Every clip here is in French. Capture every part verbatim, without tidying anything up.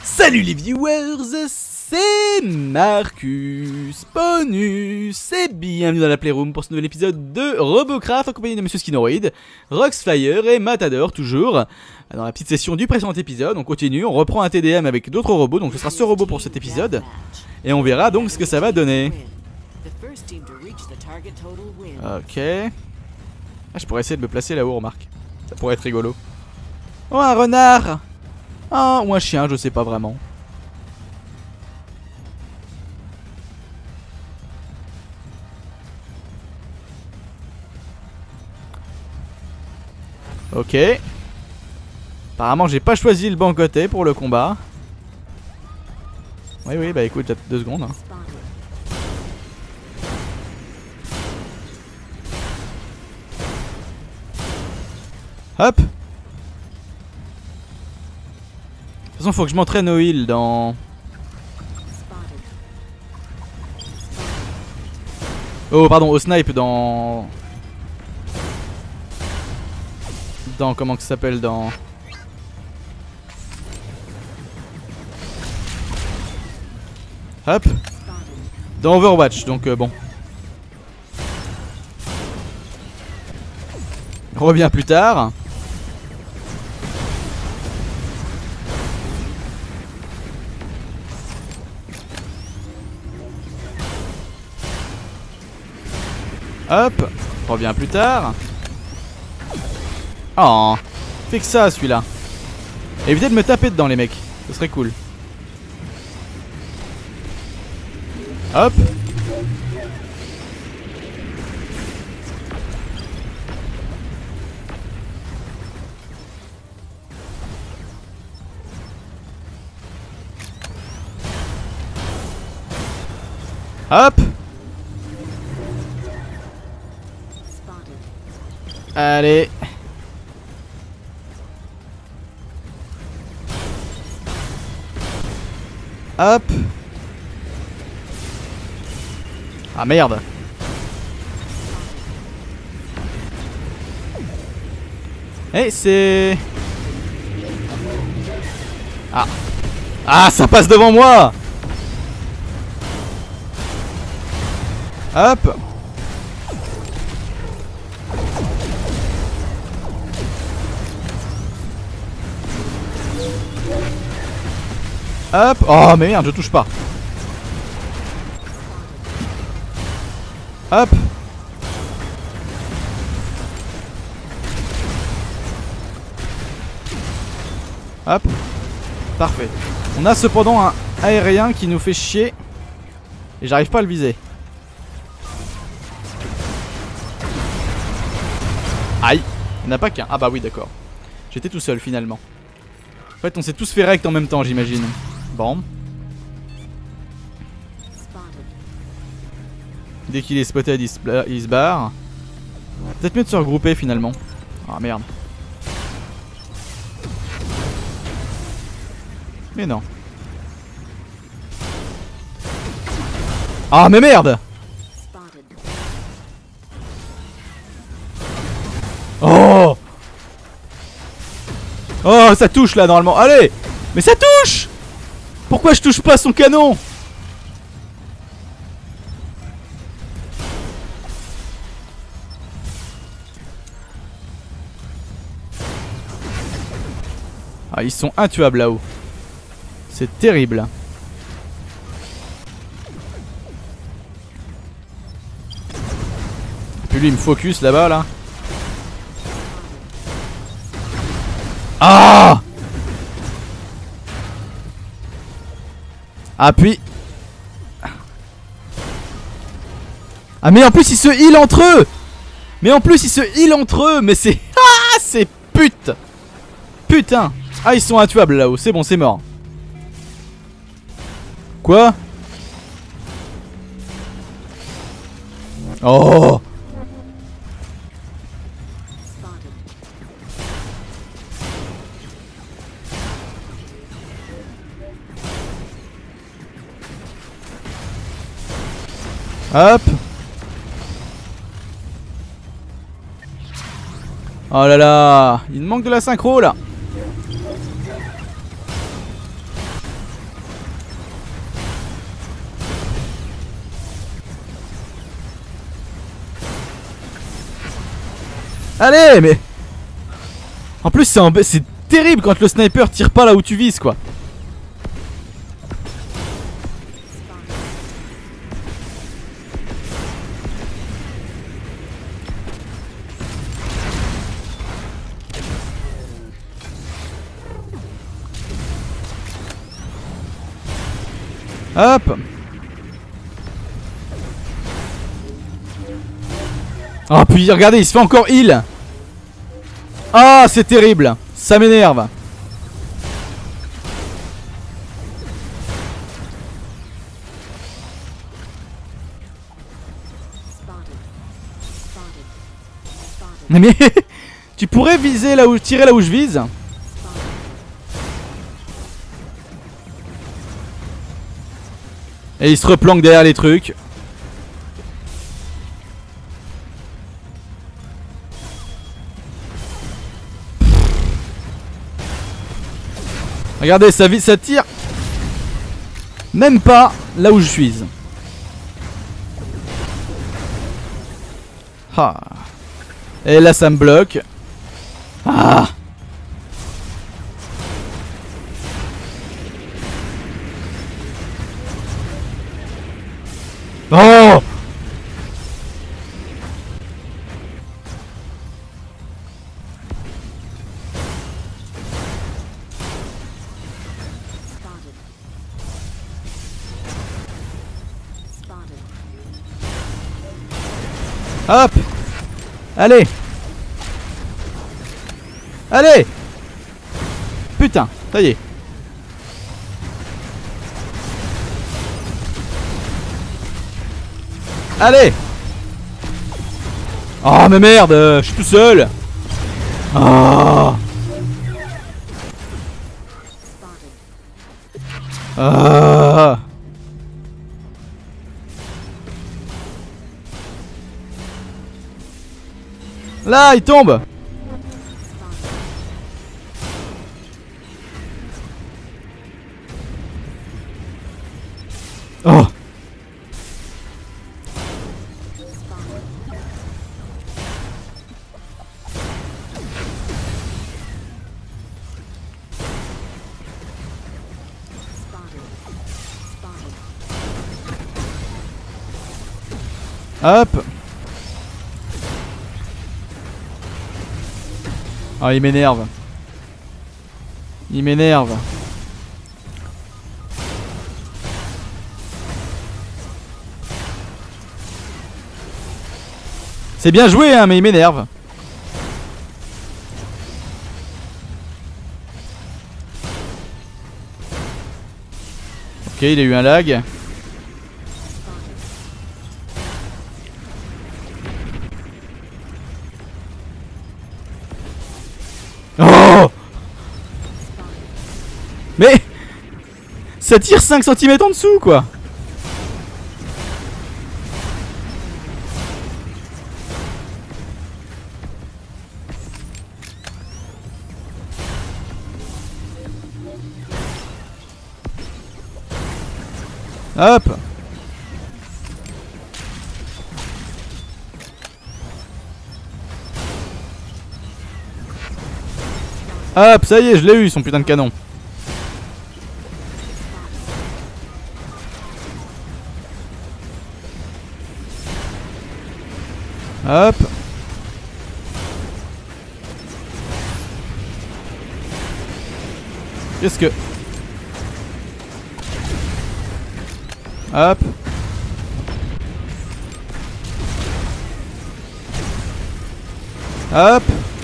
Salut les viewers, c'est Marcus Bonus et bienvenue dans la Playroom pour ce nouvel épisode de Robocraft en compagnie de Monsieur Skinoid, Roxflyer et Matador toujours. Dans la petite session du précédent épisode, on continue, on reprend un T D M avec d'autres robots, donc ce sera ce robot pour cet épisode. Et on verra donc ce que ça va donner. Ok. Ah, je pourrais essayer de me placer là-haut, remarque. Ça pourrait être rigolo. Oh, un renard! Ah, ou un chien, je sais pas vraiment. Ok. Apparemment, j'ai pas choisi le bon côté pour le combat. Oui, oui, bah écoute, deux secondes. Hein. Hop. De toute façon, faut que je m'entraîne au heal dans... Oh, pardon, au snipe dans... Dans... Comment que ça s'appelle dans... Hop. Dans Overwatch, donc euh, bon. On revient plus tard. Hop, on revient plus tard. Oh, fait que ça celui-là. Évitez de me taper dedans les mecs, ce serait cool. Hop. Hop. Allez. Hop. Ah merde. Eh c'est... Ah. Ah ça passe devant moi. Hop. Hop. Oh mais merde, je touche pas. Hop. Hop. Parfait. On a cependant un aérien qui nous fait chier. Et j'arrive pas à le viser. Aïe. Il n'y en a pas qu'un. Ah bah oui d'accord. J'étais tout seul finalement. En fait on s'est tous fait rect en même temps j'imagine. Bon. Dès qu'il est spotted, il se, il se barre. Peut-être mieux de se regrouper finalement. Ah merde. Mais non. Ah mais merde. Oh. Oh ça touche là normalement. Allez. Mais ça touche. Pourquoi je touche pas son canon? Ah, ils sont intuables là-haut. C'est terrible. Et puis lui il me focus là-bas là. Ah. Ah puis. Ah mais en plus ils se heal entre eux. Mais en plus ils se heal entre eux. Mais c'est... Ah c'est pute. Putain. Ah ils sont intuables là-haut, c'est bon, c'est mort. Quoi? Oh. Hop. Oh là là, il me manque de la synchro là. Allez, mais... En plus, c'est emb... c'est terrible quand le sniper tire pas là où tu vises, quoi. Hop. Oh puis regardez, il se fait encore heal. Ah c'est terrible. Ça m'énerve. Mais tu pourrais viser là où tirer là où je vise. Et il se replanque derrière les trucs. Regardez, ça, ça tire même pas là où je suis. Ah. Et là ça me bloque. Ah. Oh. Hop. Allez. Allez. Putain, ça y est. Allez. Oh mais merde, je suis tout seul. Oh. Ah. Là, il tombe. Oh. Hop. Oh il m'énerve. Il m'énerve. C'est bien joué hein mais il m'énerve. Ok il a eu un lag. Oh. Mais ça tire cinq centimètres en dessous quoi. Hop. Hop, ça y est, je l'ai eu son putain de canon. Hop. Qu'est-ce que... Hop. Hop.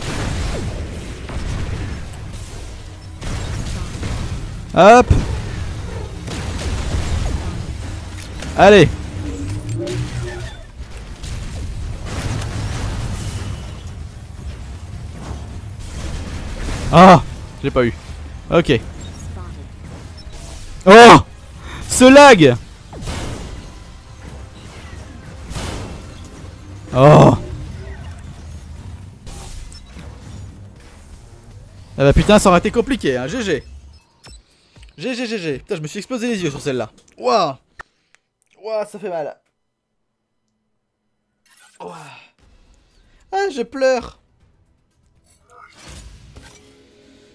Hop. Allez. Ah, je l'ai pas eu. Ok. Oh, ce lag. Oh. Ah bah putain, ça aurait été compliqué, hein. G G. G G G G. Putain, je me suis explosé les yeux sur celle-là. Waouh. Waouh, ça fait mal. Ouah. Ah, je pleure.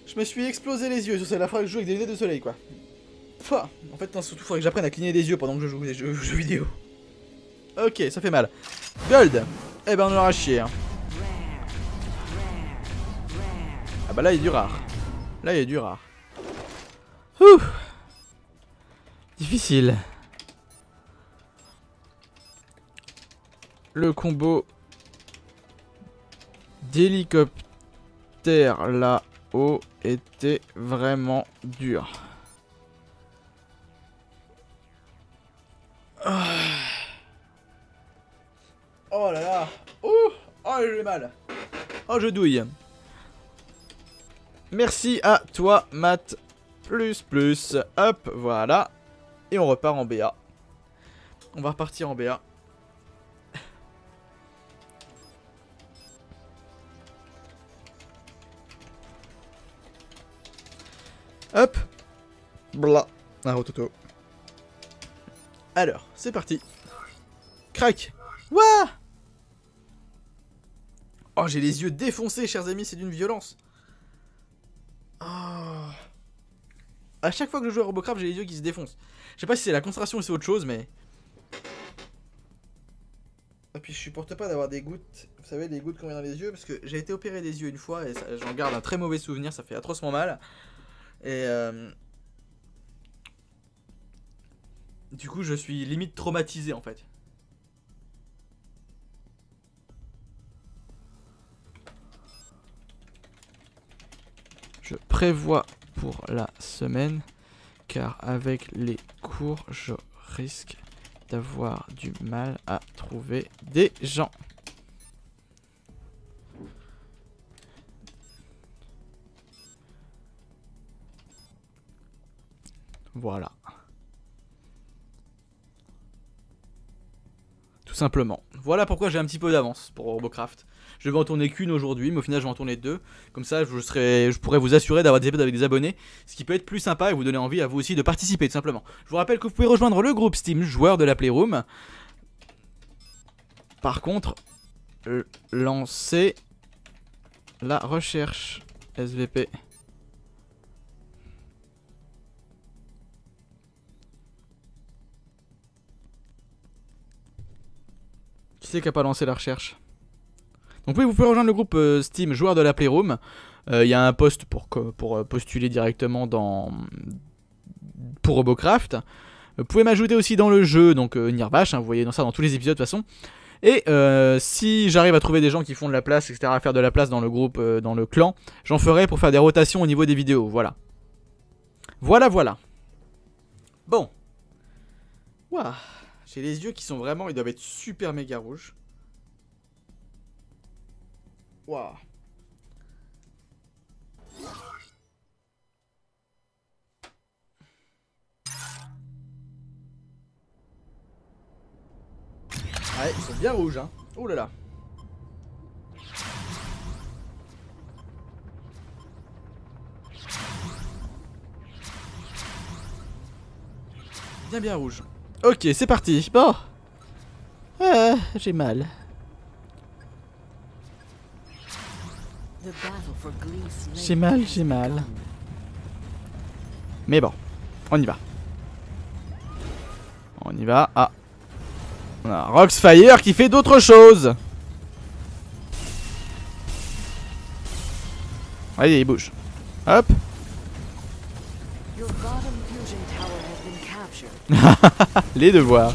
Je me suis explosé les yeux, c'est la fois que je joue avec des lunettes de soleil quoi. Pouah. En fait, non, surtout faudrait que j'apprenne à cligner des yeux pendant que je joue des jeux, jeux vidéo. Ok, ça fait mal. Gold. Eh ben on aura chier. Hein. Ah bah là il y a du rare. Là il y a du rare. Ouh. Difficile. Le combo d'hélicoptère là-haut était vraiment dur. Oh là là. Ouh. Oh j'ai mal. Oh je douille. Merci à toi Matt. Plus plus. Hop voilà. Et on repart en B A. On va repartir en B A. Hop. Blah. Un rototo. Alors, c'est parti. Crac. Wouah. Oh, j'ai les yeux défoncés, chers amis, c'est d'une violence. Oh. À chaque fois que je joue à Robocraft, j'ai les yeux qui se défoncent. Je sais pas si c'est la concentration ou c'est autre chose, mais... Et puis je supporte pas d'avoir des gouttes, vous savez, des gouttes qui viennent dans les yeux, parce que j'ai été opéré des yeux une fois et j'en garde un très mauvais souvenir, ça fait atrocement mal. Et euh... du coup, je suis limite traumatisé en fait. Je prévois pour la semaine, car avec les cours, je risque d'avoir du mal à trouver des gens. Voilà. Tout simplement. Voilà pourquoi j'ai un petit peu d'avance pour Robocraft. Je vais en tourner qu'une aujourd'hui, mais au final je vais en tourner deux. Comme ça, je, serai, je pourrais vous assurer d'avoir des épisodes avec des abonnés, ce qui peut être plus sympa et vous donner envie à vous aussi de participer, tout simplement. Je vous rappelle que vous pouvez rejoindre le groupe Steam joueur de la Playroom. Par contre, euh, lancez la recherche S V P. Qui c'est qui n'a pas lancé la recherche? Donc oui, vous pouvez rejoindre le groupe euh, Steam joueur de la Playroom. Il euh, y a un post pour, pour postuler directement dans pour Robocraft. Vous pouvez m'ajouter aussi dans le jeu, donc euh, Nirvash, hein, vous voyez dans ça dans tous les épisodes de toute façon. Et euh, si j'arrive à trouver des gens qui font de la place, et cetera, à faire de la place dans le groupe, euh, dans le clan, j'en ferai pour faire des rotations au niveau des vidéos, voilà. Voilà, voilà. Bon. Waouh. J'ai les yeux qui sont vraiment, ils doivent être super méga rouges. Waouh. Ouais, ils sont bien rouges, hein. Oh là là. Bien bien rouge. Ok, c'est parti. Bon. Ah, j'ai mal. J'ai mal, j'ai mal. Mais bon, on y va. On y va. Ah. On a Roxfire qui fait d'autres choses. Allez, il bouge. Hop. Les devoirs.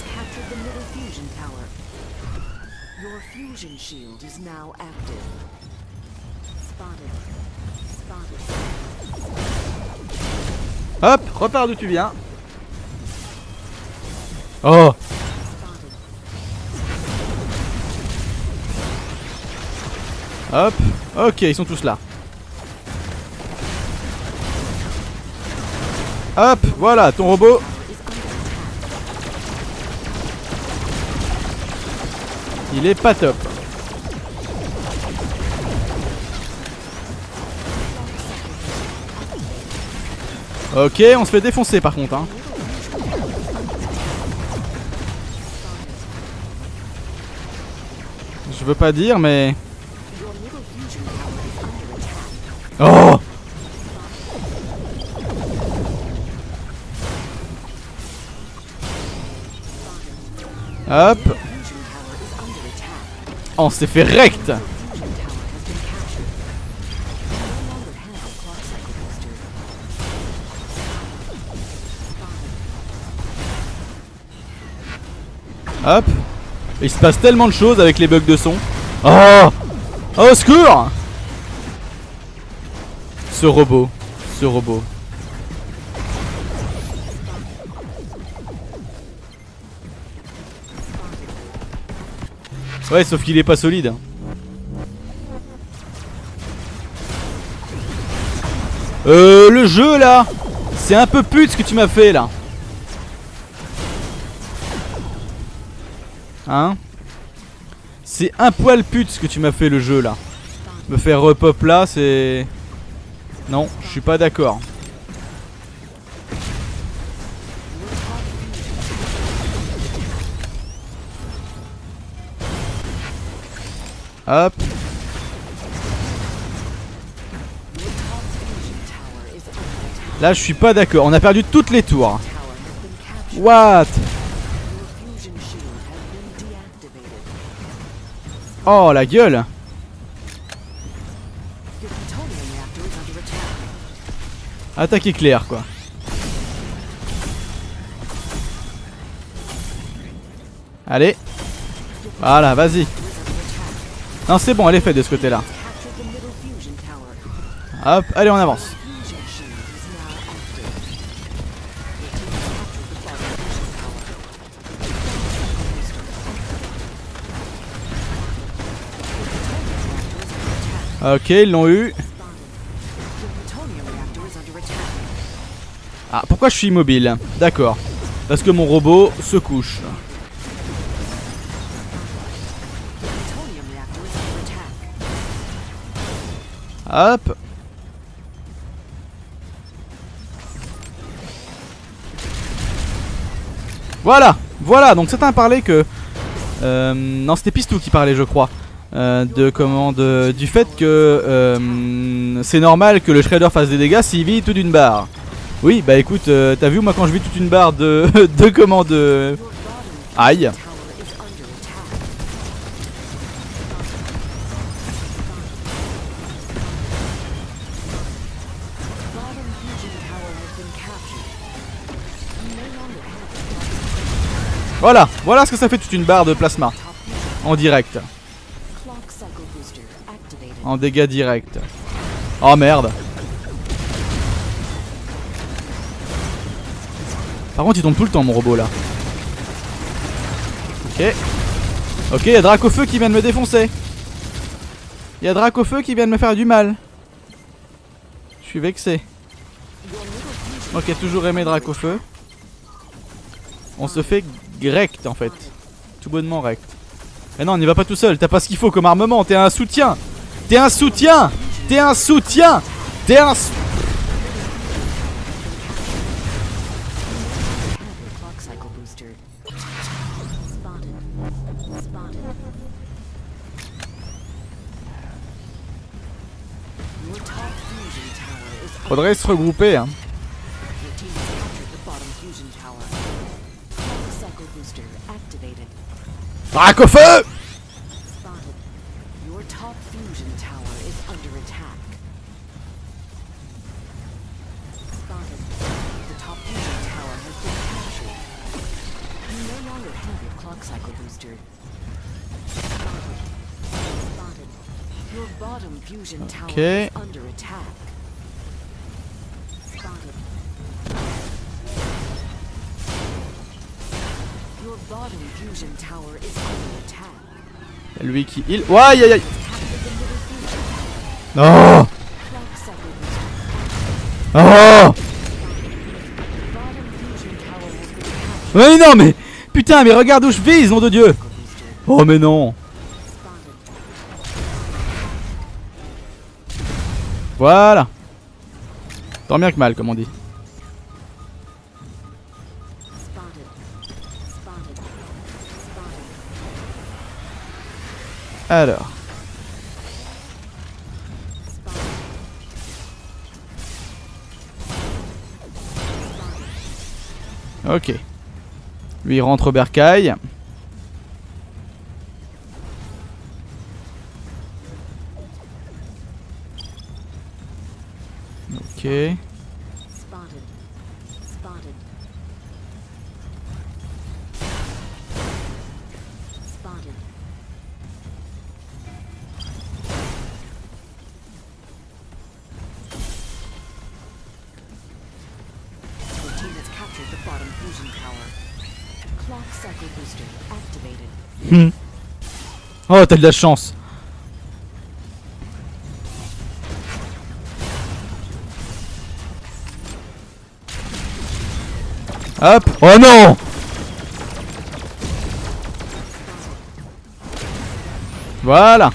Hop, repars d'où tu viens. Oh. Hop, ok, ils sont tous là. Hop, voilà, ton robot. Il est pas top. Ok, on se fait défoncer par contre, hein. Je veux pas dire, mais... Oh! Hop. Oh, on s'est fait rect. Hop. Il se passe tellement de choses avec les bugs de son. Oh, oh, au secours. Ce robot. Ce robot. Ouais, sauf qu'il est pas solide. Euh, le jeu là, c'est un peu pute ce que tu m'as fait là. Hein? C'est un poil pute ce que tu m'as fait le jeu là. Me faire repop là, c'est... Non, je suis pas d'accord. Hop. Là je suis pas d'accord, on a perdu toutes les tours. What? Oh la gueule. Attaque éclair quoi. Allez. Voilà, vas-y. Non c'est bon, elle est faite de ce côté là. Hop, allez on avance. Ok, ils l'ont eu. Ah, pourquoi je suis immobile? D'accord. Parce que mon robot se couche. Hop. Voilà. Voilà, donc certains parlaient que... Euh, non, c'était Pistou qui parlait, je crois. Euh, de comment de, du fait que euh, c'est normal que le Shredder fasse des dégâts s'il vit tout d'une barre. Oui, bah écoute, euh, t'as vu moi quand je vis toute une barre de, de comment de... Aïe. Voilà, voilà ce que ça fait toute une barre de plasma. En direct. En dégâts directs. Oh merde. Par contre il tombe tout le temps mon robot là. Ok. Ok, il y a Dracofeu qui vient de me défoncer. Il y a Dracofeu qui vient de me faire du mal. Je suis vexé. Ok, toujours aimé Dracofeu. On se fait rect en fait. Tout bonnement rect. Mais non, on n'y va pas tout seul, t'as pas ce qu'il faut comme armement, t'es un soutien. T'es un soutien. T'es un soutien. T'es un... Faudrait se regrouper hein. Dracofeu! Ok. Lui qui heal. Ouais, aïe aïe aïe. Non. Oh. Mais non mais. Putain mais regarde où je vise, nom de Dieu. Oh mais non. Voilà. Tant bien que mal comme on dit. Alors. Ok. Lui il rentre au bercail. Ok. Hmm. Oh, t'as de la chance. Hop. Oh non. Voilà.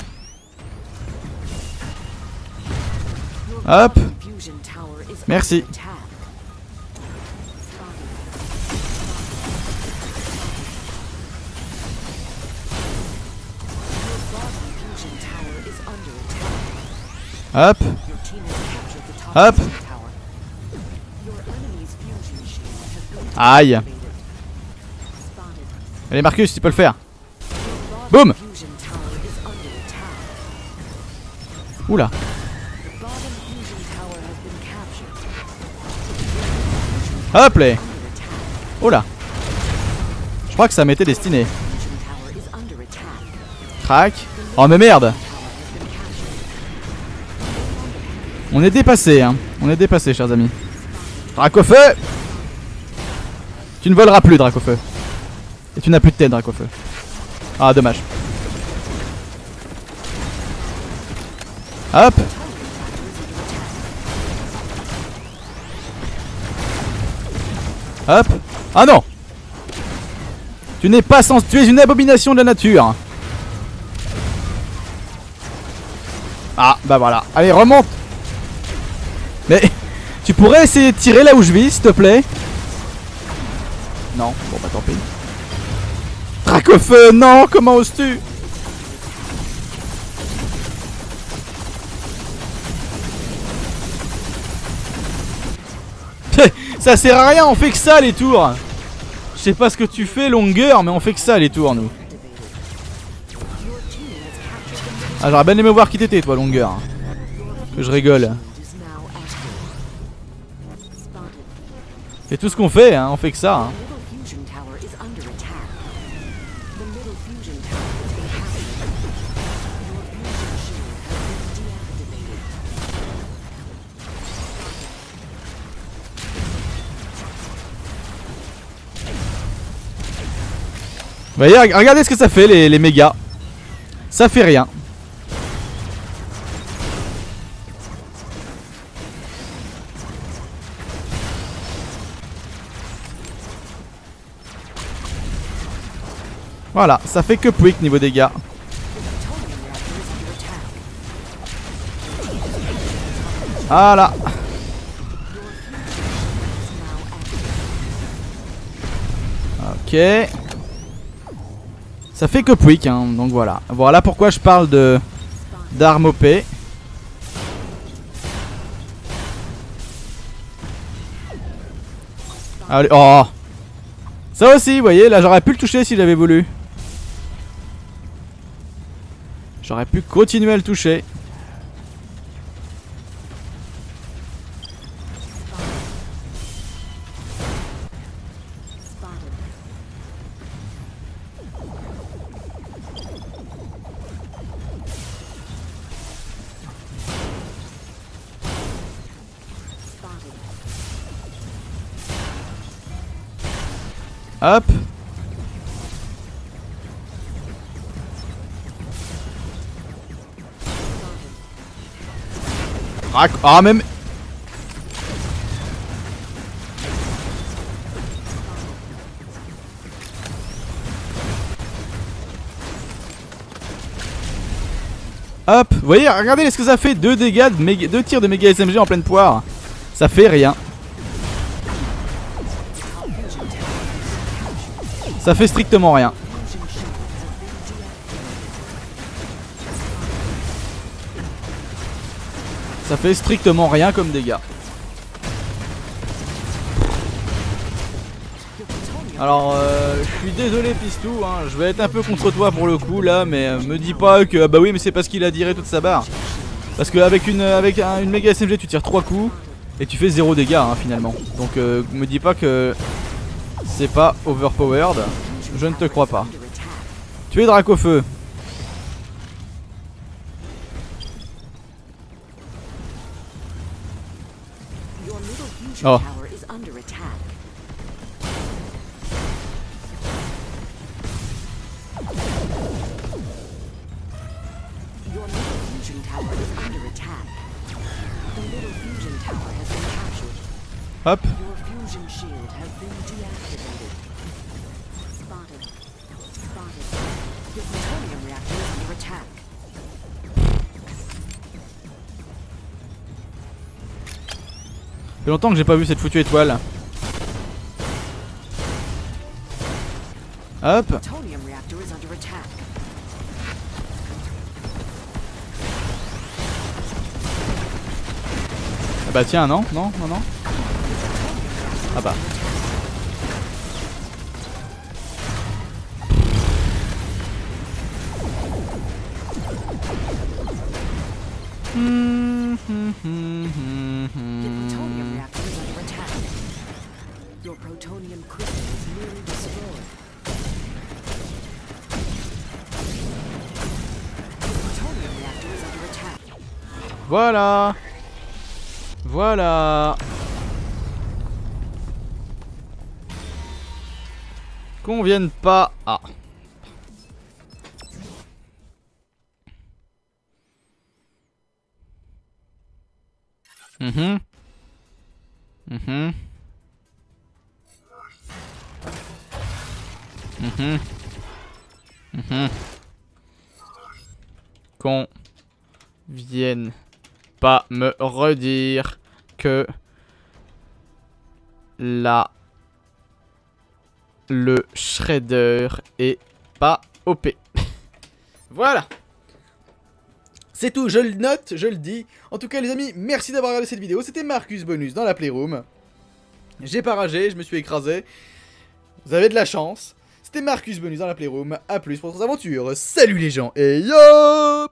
Hop. Merci. Hop. Hop. Aïe. Allez Marcus, tu peux le faire. Boum. Oula. Hop là. Oula. Je crois que ça m'était destiné. Crac. Oh mais merde. On est dépassé, hein. On est dépassé, chers amis. Dracofeu. Tu ne voleras plus, Dracofeu. Et tu n'as plus de tête, Dracofeu. Ah, dommage. Hop. Hop. Ah non. Tu n'es pas sans... Tu es une abomination de la nature. Ah, bah voilà. Allez, remonte. Mais tu pourrais essayer de tirer là où je vis, s'il te plaît. Non, bon bah tant pis. Dracofeu, non, comment oses-tu? Ça sert à rien, on fait que ça les tours. Je sais pas ce que tu fais longueur, mais on fait que ça les tours nous. Ah, j'aurais bien aimé voir qui t'étais toi longueur. Que je rigole. C'est tout ce qu'on fait, hein, on fait que ça. Hein. Vous voyez, regardez ce que ça fait les, les mégas. Ça fait rien. Voilà, ça fait que pouic niveau dégâts. Voilà. Ok. Ça fait que pouic, hein, donc voilà. Voilà pourquoi je parle de d'armes O P. Allez, oh. Ça aussi, vous voyez, là j'aurais pu le toucher si j'avais voulu. J'aurais pu continuer à le toucher. Hop. Rac ah même. Hop, vous voyez, regardez ce que ça fait, deux dégâts de méga, deux tirs de méga S M G en pleine poire. Ça fait rien. Ça fait strictement rien. Ça fait strictement rien comme dégâts. Alors euh, je suis désolé Pistou, hein, je vais être un peu contre toi pour le coup là, mais euh, me dis pas que ah bah oui mais c'est parce qu'il a diré toute sa barre. Parce qu'avec une, avec un, une méga S M G tu tires trois coups et tu fais zéro dégâts hein, finalement. Donc euh, me dis pas que c'est pas overpowered. Je ne te crois pas. Tu es Dracofeu. Oh. Hop. Ça fait longtemps que j'ai pas vu cette foutue étoile. Hop. Ah bah tiens, non, non, non, non. Ah bah. Hmm, hmm, hmm, hmm, hmm. Your protonium crystal is nearly destroyed. The protonium reactor is under attack. Voilà. Voilà. Qu'on vienne pas. Ah. Mhm. Mhm. Mhm. Mhm. Qu'on vienne pas me redire que la le shredder est pas O P. Voilà. C'est tout, je le note, je le dis. En tout cas les amis, merci d'avoir regardé cette vidéo. C'était Marcus Bonus dans la Playroom. J'ai pas ragé, je me suis écrasé. Vous avez de la chance. C'était Marcus Bonus dans la Playroom. A plus pour d'autres aventures. Salut les gens et yo!